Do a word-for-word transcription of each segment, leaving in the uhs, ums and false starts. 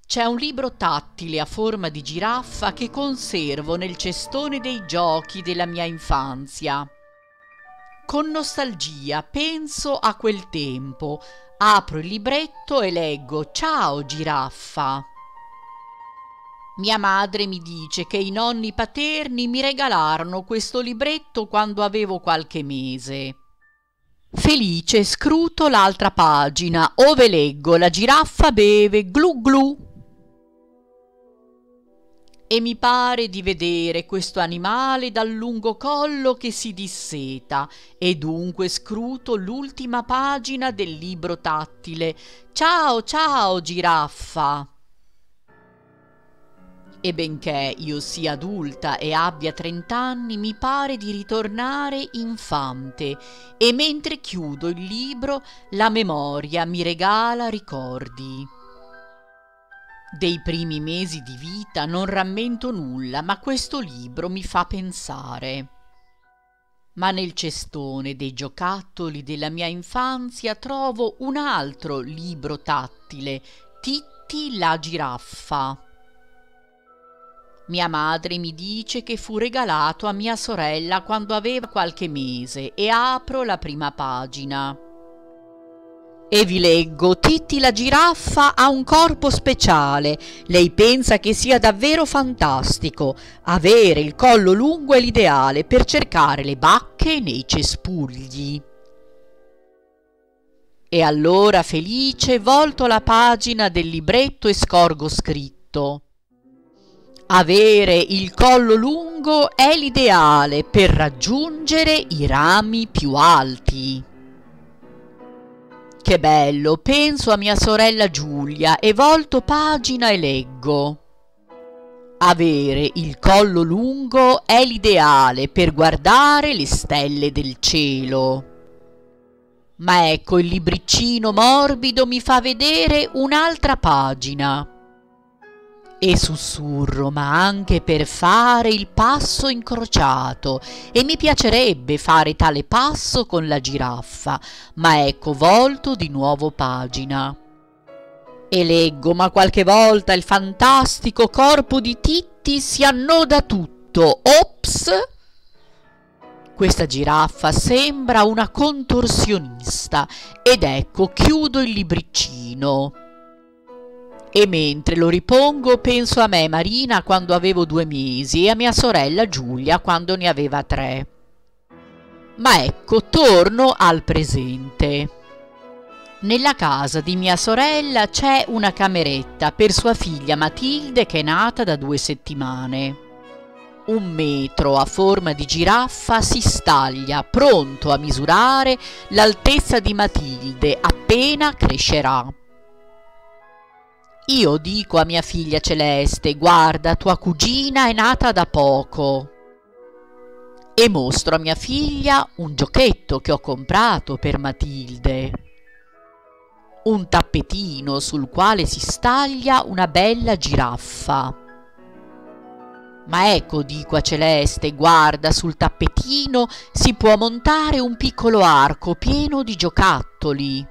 C'è un libro tattile a forma di giraffa che conservo nel cestone dei giochi della mia infanzia. Con nostalgia penso a quel tempo, apro il libretto e leggo «Ciao giraffa». Mia madre mi dice che i nonni paterni mi regalarono questo libretto quando avevo qualche mese. Felice scruto l'altra pagina, ove leggo «La giraffa beve glu glu». E mi pare di vedere questo animale dal lungo collo che si disseta, e dunque scruto l'ultima pagina del libro tattile. «Ciao, ciao, giraffa!» E benché io sia adulta e abbia trent'anni, mi pare di ritornare infante, e mentre chiudo il libro la memoria mi regala ricordi. Dei primi mesi di vita non rammento nulla, ma questo libro mi fa pensare. Ma nel cestone dei giocattoli della mia infanzia trovo un altro libro tattile, Titti la giraffa. Mia madre mi dice che fu regalato a mia sorella quando aveva qualche mese, e apro la prima pagina. E vi leggo: Titti la giraffa ha un corpo speciale. Lei pensa che sia davvero fantastico. Avere il collo lungo è l'ideale per cercare le bacche nei cespugli. E allora, felice, volto la pagina del libretto e scorgo scritto: avere il collo lungo è l'ideale per raggiungere i rami più alti. Che bello, penso a mia sorella Giulia e volto pagina e leggo: avere il collo lungo è l'ideale per guardare le stelle del cielo. Ma ecco, il libriccino morbido mi fa vedere un'altra pagina. E sussurro: ma anche per fare il passo incrociato, e mi piacerebbe fare tale passo con la giraffa, ma ecco, volto di nuovo pagina. E leggo: ma qualche volta il fantastico corpo di Titti si annoda tutto. Ops! Questa giraffa sembra una contorsionista, ed ecco, chiudo il libriccino. E mentre lo ripongo penso a me, Marina, quando avevo due mesi, e a mia sorella Giulia quando ne aveva tre. Ma ecco, torno al presente. Nella casa di mia sorella c'è una cameretta per sua figlia Matilde, che è nata da due settimane. Un metro a forma di giraffa si staglia, pronto a misurare l'altezza di Matilde appena crescerà. Io dico a mia figlia Celeste: guarda, tua cugina è nata da poco. E mostro a mia figlia un giochetto che ho comprato per Matilde. Un tappetino sul quale si staglia una bella giraffa. Ma ecco, dico a Celeste, guarda, sul tappetino si può montare un piccolo arco pieno di giocattoli.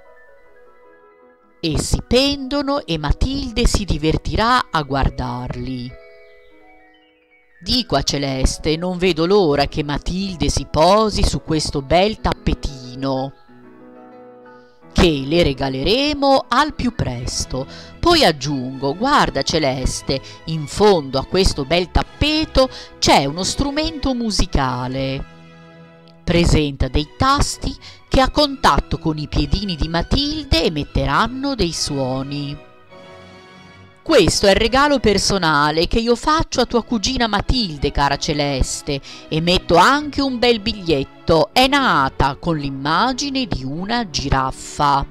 Essi pendono e Matilde si divertirà a guardarli. Dico a Celeste, non vedo l'ora che Matilde si posi su questo bel tappetino, che le regaleremo al più presto. Poi aggiungo: guarda Celeste, in fondo a questo bel tappeto c'è uno strumento musicale. Presenta dei tasti che a contatto con i piedini di Matilde emetteranno dei suoni. Questo è il regalo personale che io faccio a tua cugina Matilde, cara Celeste, e metto anche un bel biglietto. È nata, con l'immagine di una giraffa.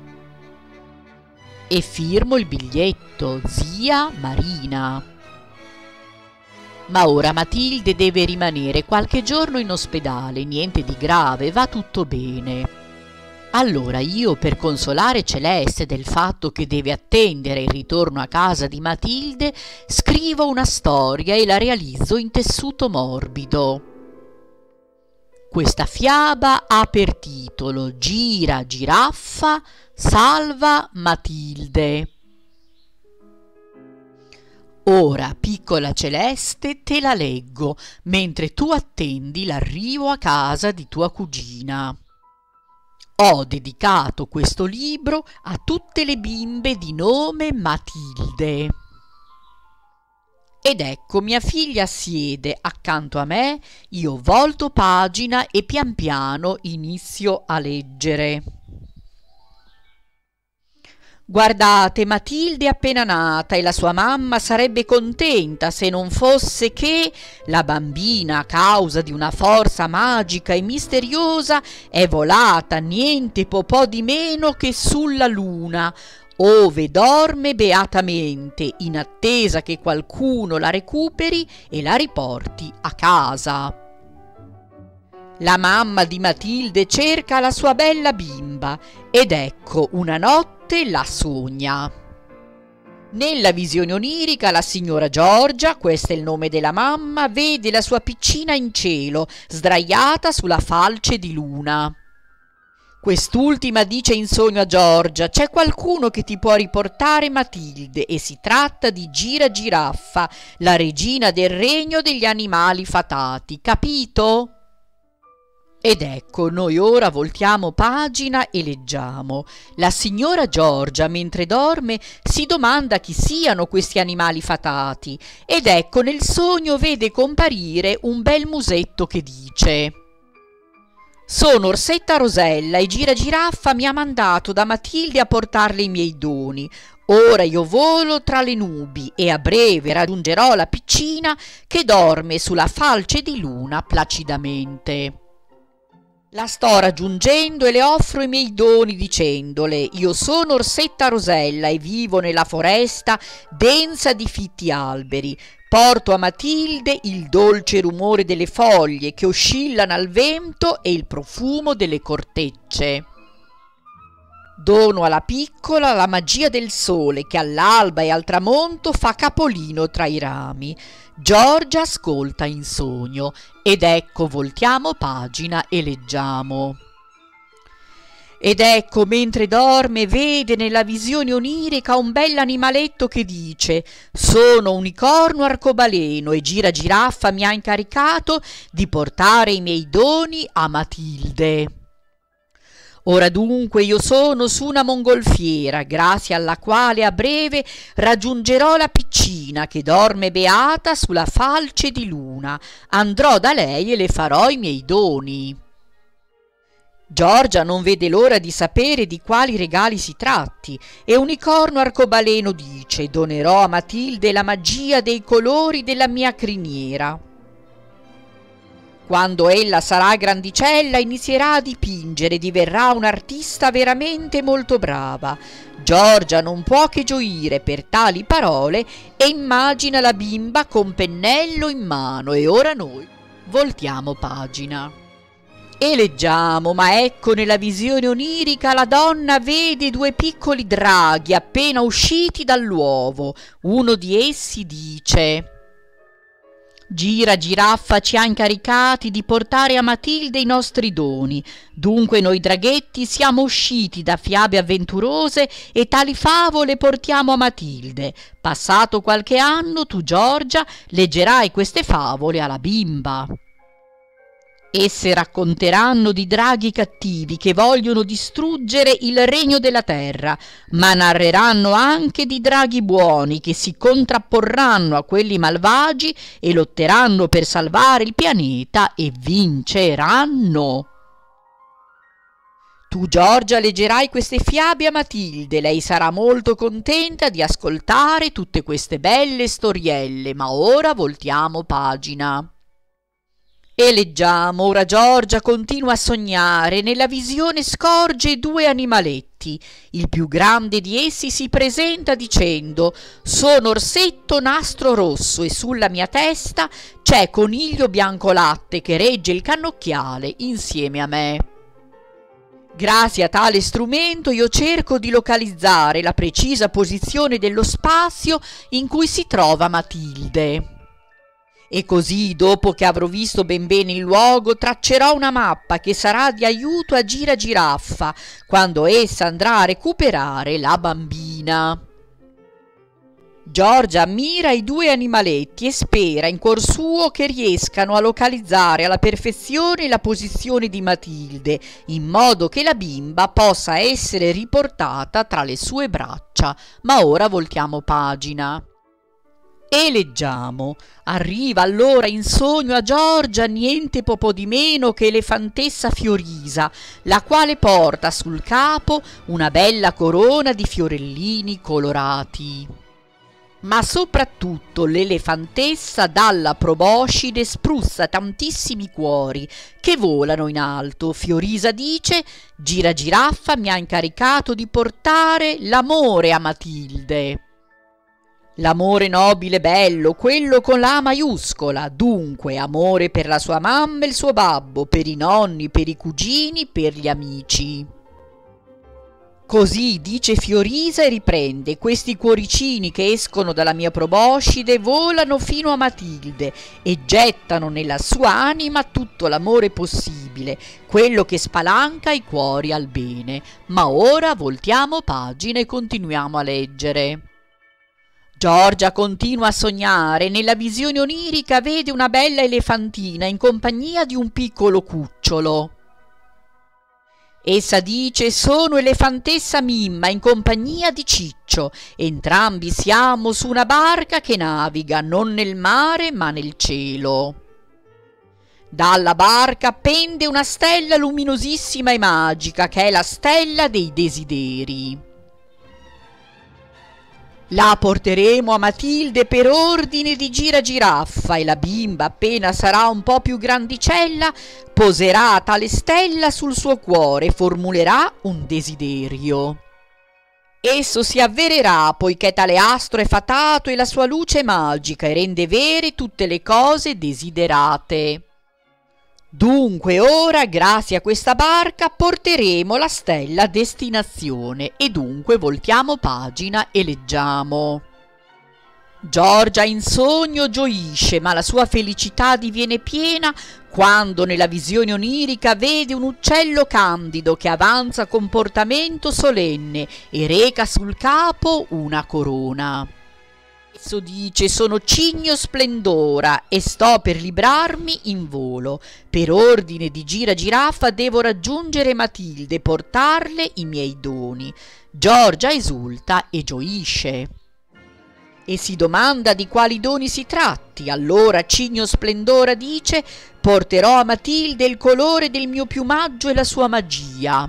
E firmo il biglietto: zia Marina. Ma ora Matilde deve rimanere qualche giorno in ospedale, niente di grave, va tutto bene. Allora io, per consolare Celeste del fatto che deve attendere il ritorno a casa di Matilde, scrivo una storia e la realizzo in tessuto morbido. Questa fiaba ha per titolo Gira giraffa, salva Matilde. Ora, piccola Celeste, te la leggo, mentre tu attendi l'arrivo a casa di tua cugina. Ho dedicato questo libro a tutte le bimbe di nome Matilde. Ed ecco mia figlia siede accanto a me, io volto pagina e pian piano inizio a leggere. Guardate, Matilde è appena nata e la sua mamma sarebbe contenta se non fosse che la bambina, a causa di una forza magica e misteriosa, è volata niente po' po' di meno che sulla luna, ove dorme beatamente in attesa che qualcuno la recuperi e la riporti a casa. La mamma di Matilde cerca la sua bella bimba ed ecco una notte la sogna. Nella visione onirica la signora Giorgia, questo è il nome della mamma, vede la sua piccina in cielo, sdraiata sulla falce di luna. Quest'ultima dice in sogno a Giorgia: c'è qualcuno che ti può riportare Matilde e si tratta di Gira Giraffa, la regina del regno degli animali fatati, capito? Ed ecco, noi ora voltiamo pagina e leggiamo. La signora Giorgia, mentre dorme, si domanda chi siano questi animali fatati ed ecco nel sogno vede comparire un bel musetto che dice: sono Orsetta Rosella e Gira Giraffa mi ha mandato da Matilde a portarle i miei doni. Ora io volo tra le nubi e a breve raggiungerò la piccina che dorme sulla falce di luna placidamente. La sto raggiungendo e le offro i miei doni dicendole: io sono Orsetta Rosella e vivo nella foresta densa di fitti alberi. Porto a Matilde il dolce rumore delle foglie che oscillano al vento e il profumo delle cortecce. Dono alla piccola la magia del sole che all'alba e al tramonto fa capolino tra i rami. Giorgia ascolta in sogno ed ecco voltiamo pagina e leggiamo. Ed ecco mentre dorme vede nella visione onirica un bell'animaletto che dice: sono unicorno arcobaleno e Gira Giraffa mi ha incaricato di portare i miei doni a Matilde. Ora dunque io sono su una mongolfiera, grazie alla quale a breve raggiungerò la piccina che dorme beata sulla falce di luna. Andrò da lei e le farò i miei doni. Giorgia non vede l'ora di sapere di quali regali si tratti e Unicorno Arcobaleno dice: donerò a Matilde la magia dei colori della mia criniera. Quando ella sarà grandicella inizierà a dipingere e diverrà un'artista veramente molto brava. Giorgia non può che gioire per tali parole e immagina la bimba con pennello in mano. E ora noi voltiamo pagina e leggiamo: ma ecco nella visione onirica la donna vede due piccoli draghi appena usciti dall'uovo. Uno di essi dice: Gira Giraffa ci ha incaricati di portare a Matilde i nostri doni. Dunque noi draghetti siamo usciti da fiabe avventurose e tali favole portiamo a Matilde. Passato qualche anno tu, Giorgia, leggerai queste favole alla bimba. Esse racconteranno di draghi cattivi che vogliono distruggere il regno della terra, ma narreranno anche di draghi buoni che si contrapporranno a quelli malvagi e lotteranno per salvare il pianeta e vinceranno. Tu, Giorgia, leggerai queste fiabe a Matilde. Lei sarà molto contenta di ascoltare tutte queste belle storielle, ma ora voltiamo pagina. E leggiamo: ora Giorgia continua a sognare, nella visione scorge due animaletti. Il più grande di essi si presenta dicendo: sono Orsetto Nastro Rosso e sulla mia testa c'è Coniglio Biancolatte che regge il cannocchiale insieme a me. Grazie a tale strumento io cerco di localizzare la precisa posizione dello spazio in cui si trova Matilde. E così, dopo che avrò visto ben bene il luogo, traccerò una mappa che sarà di aiuto a Gira Giraffa quando essa andrà a recuperare la bambina. Giorgia ammira i due animaletti e spera in cuor suo che riescano a localizzare alla perfezione la posizione di Matilde, in modo che la bimba possa essere riportata tra le sue braccia. Ma ora voltiamo pagina e leggiamo. Arriva allora in sogno a Giorgia niente poco di meno che l'elefantessa Fiorisa, la quale porta sul capo una bella corona di fiorellini colorati. Ma soprattutto l'elefantessa dalla proboscide spruzza tantissimi cuori che volano in alto. Fiorisa dice: Gira Giraffa mi ha incaricato di portare l'amore a Matilde. L'amore nobile e bello, quello con la A maiuscola, dunque amore per la sua mamma e il suo babbo, per i nonni, per i cugini, per gli amici. Così dice Fiorisa e riprende: questi cuoricini che escono dalla mia proboscide volano fino a Matilde e gettano nella sua anima tutto l'amore possibile, quello che spalanca i cuori al bene. Ma ora voltiamo pagina e continuiamo a leggere. Giorgia continua a sognare. Nella visione onirica vede una bella elefantina in compagnia di un piccolo cucciolo. Essa dice: sono elefantessa Mimma in compagnia di Ciccio. Entrambi siamo su una barca che naviga non nel mare ma nel cielo. Dalla barca pende una stella luminosissima e magica, che è la stella dei desideri. La porteremo a Matilde per ordine di Gira Giraffa e la bimba, appena sarà un po' più grandicella, poserà tale stella sul suo cuore e formulerà un desiderio. Esso si avvererà, poiché tale astro è fatato e la sua luce è magica e rende vere tutte le cose desiderate. Dunque ora, grazie a questa barca, porteremo la stella a destinazione. E dunque voltiamo pagina e leggiamo. Giorgia in sogno gioisce, ma la sua felicità diviene piena quando nella visione onirica vede un uccello candido che avanza con portamento solenne e reca sul capo una corona. Esso dice: sono Cigno Splendora e sto per librarmi in volo. Per ordine di Gira Giraffa devo raggiungere Matilde e portarle i miei doni. Giorgia esulta e gioisce e si domanda di quali doni si tratti. Allora Cigno Splendora dice: porterò a Matilde il colore del mio piumaggio e la sua magia.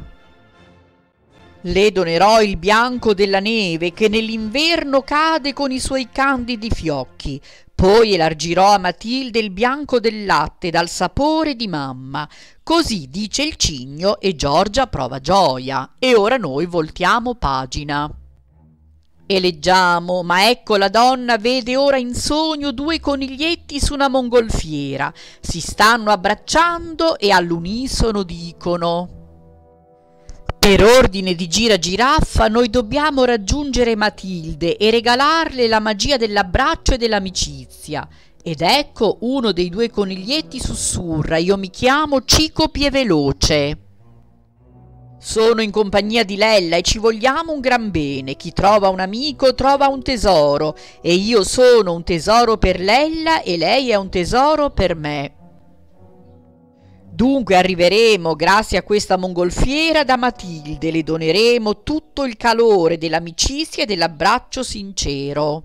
Le donerò il bianco della neve che nell'inverno cade con i suoi candidi fiocchi. Poi elargirò a Matilde il bianco del latte dal sapore di mamma. Così dice il cigno e Giorgia prova gioia. E ora noi voltiamo pagina e leggiamo. Ma ecco la donna vede ora in sogno due coniglietti su una mongolfiera. Si stanno abbracciando e all'unisono dicono: per ordine di Gira Giraffa noi dobbiamo raggiungere Matilde e regalarle la magia dell'abbraccio e dell'amicizia. Ed ecco uno dei due coniglietti sussurra: io mi chiamo Cico Pieveloce. Sono in compagnia di Lella e ci vogliamo un gran bene. Chi trova un amico trova un tesoro, e io sono un tesoro per Lella e lei è un tesoro per me. Dunque arriveremo, grazie a questa mongolfiera, da Matilde, le doneremo tutto il calore dell'amicizia e dell'abbraccio sincero.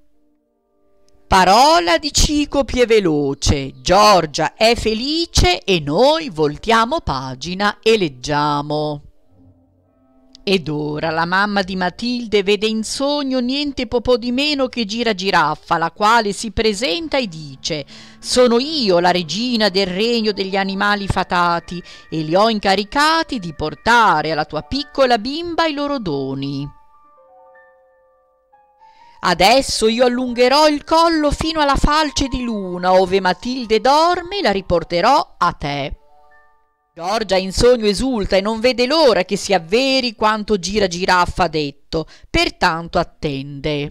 Parola di Cico Pieveloce. Giorgia è felice e noi voltiamo pagina e leggiamo. Ed ora la mamma di Matilde vede in sogno niente po' di meno che Gira Giraffa, la quale si presenta e dice: sono io la regina del regno degli animali fatati e li ho incaricati di portare alla tua piccola bimba i loro doni. Adesso io allungherò il collo fino alla falce di luna, ove Matilde dorme, e la riporterò a te. Giorgia in sogno esulta e non vede l'ora che si avveri quanto Gira Giraffa ha detto, pertanto attende.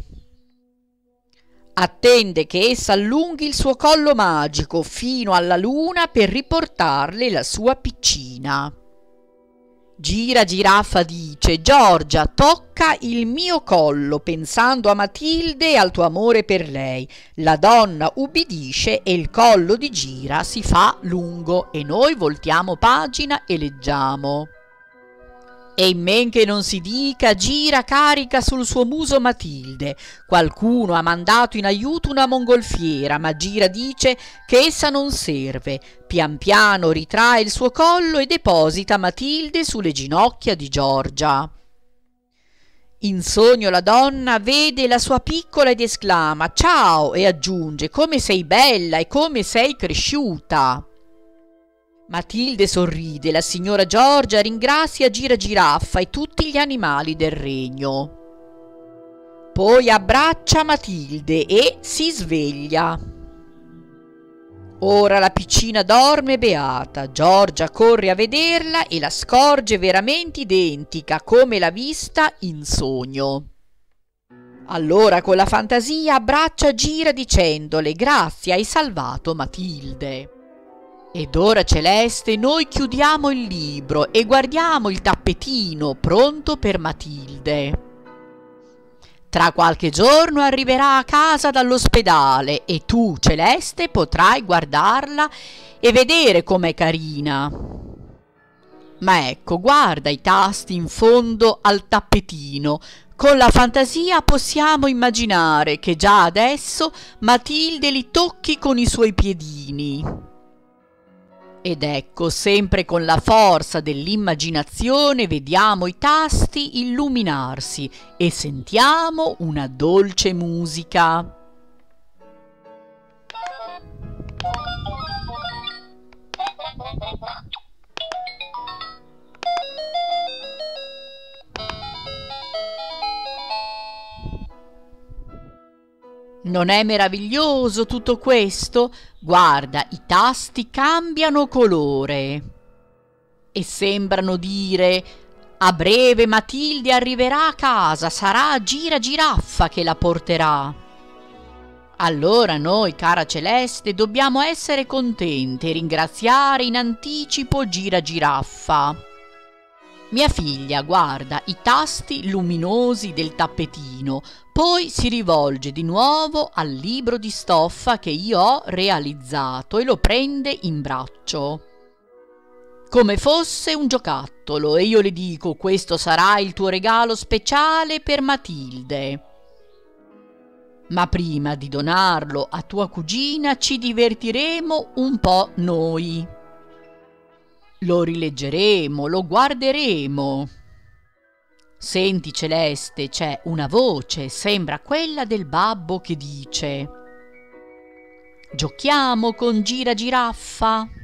Attende che essa allunghi il suo collo magico fino alla luna per riportarle la sua piccina. Gira Giraffa dice: Giorgia, tocca il mio collo, pensando a Matilde e al tuo amore per lei. La donna ubbidisce e il collo di Gira si fa lungo e noi voltiamo pagina e leggiamo: e in men che non si dica, Gira carica sul suo muso Matilde. Qualcuno ha mandato in aiuto una mongolfiera, ma Gira dice che essa non serve. Pian piano ritrae il suo collo e deposita Matilde sulle ginocchia di Giorgia. In sogno la donna vede la sua piccola ed esclama: ciao, e aggiunge: come sei bella e come sei cresciuta. Matilde sorride, la signora Giorgia ringrazia Gira Giraffa e tutti gli animali del regno. Poi abbraccia Matilde e si sveglia. Ora la piccina dorme beata. Giorgia corre a vederla e la scorge veramente identica come l'ha vista in sogno. Allora con la fantasia abbraccia Gira dicendole: grazie, hai salvato Matilde. Ed ora, Celeste, noi chiudiamo il libro e guardiamo il tappetino pronto per Matilde. Tra qualche giorno arriverà a casa dall'ospedale e tu, Celeste, potrai guardarla e vedere com'è carina. Ma ecco, guarda i tasti in fondo al tappetino. Con la fantasia possiamo immaginare che già adesso Matilde li tocchi con i suoi piedini. Ed ecco, sempre con la forza dell'immaginazione, vediamo i tasti illuminarsi e sentiamo una dolce musica. Non è meraviglioso tutto questo? Guarda, i tasti cambiano colore e sembrano dire: a breve Matilde arriverà a casa, sarà Gira Giraffa che la porterà. Allora noi, cara Celeste, dobbiamo essere contente e ringraziare in anticipo Gira Giraffa. Mia figlia guarda i tasti luminosi del tappetino, poi si rivolge di nuovo al libro di stoffa che io ho realizzato e lo prende in braccio come fosse un giocattolo, e io le dico: questo sarà il tuo regalo speciale per Matilde. Ma prima di donarlo a tua cugina ci divertiremo un po' noi. Lo rileggeremo, lo guarderemo. Senti, Celeste, c'è una voce, sembra quella del babbo, che dice: giochiamo con Gira Giraffa.